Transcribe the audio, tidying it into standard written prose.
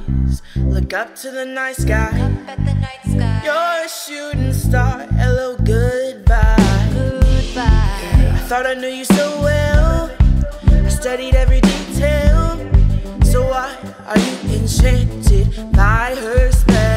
eyes look up to the night sky. You're a shooting star, hello, goodbye. I thought I knew you so well, I studied every detail. So why are you enchanted by her spell?